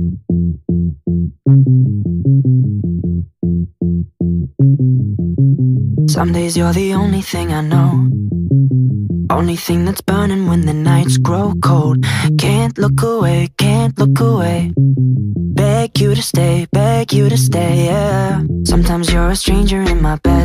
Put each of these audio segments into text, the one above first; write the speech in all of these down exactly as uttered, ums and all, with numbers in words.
Some days you're the only thing I know, only thing that's burning when the nights grow cold. Can't look away, can't look away. Beg you to stay, beg you to stay, yeah. Sometimes you're a stranger in my bed.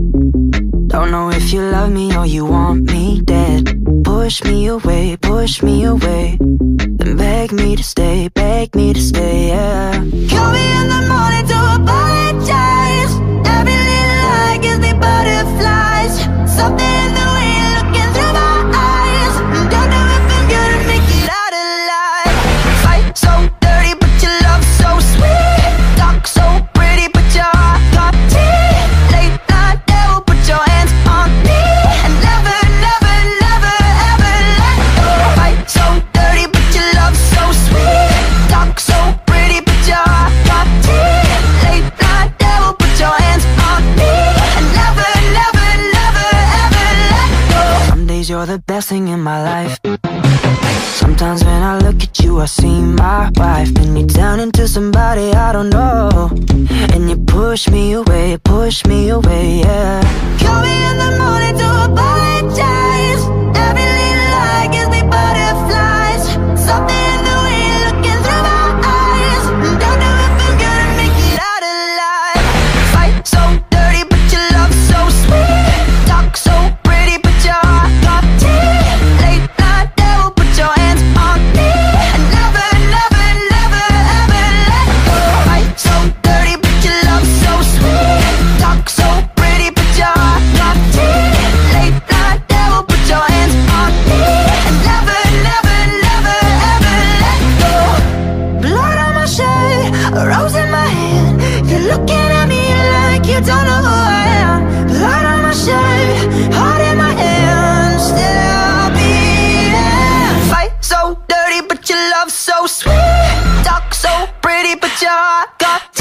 Don't know if you love me or you want me dead. Push me away, push me away, then beg me to stay, beg me to stay, yeah. Call me in the morning to apologize. Every little lie gives me butterflies. Something in the way you're looking through my eyes. Don't know if I'm gonna make it out alive. Fight so dirty but your love so sweet. Talk so pretty but your heart got teeth. Late night devil, put your hands on me and never, never, never, ever let go. Fight so dirty but your love so sweet. Talk so pretty but your heart got teeth. Late night devil, put your hands on me and never, never, never, ever let go. Some days you're the best thing in my life. Sometimes when I look at you I see my wife, and you turn into somebody I don't know, and you push me away, push me away, yeah. Call me in the morning to apologize. Every little lie gives me butterflies. Something in the way you're looking through my eyes. Don't know if I'm gonna make it out alive. Fight so dirty but your love so sweet. Talk so pretty but your heart got teeth. Late night devil, put your hands on me and never, never, never, ever let go. Fight so dirty but your love so sweet. Talk so pretty but your heart got teeth. Late night devil, put your hands on me and never, never, never, ever let go. Blood on my shirt, a rose in my hand. You're looking at me like you don't know who I am. Blood on my shirt, heart in my hand, still beating. Fight so dirty but your love so sweet. Talk so pretty but your heart got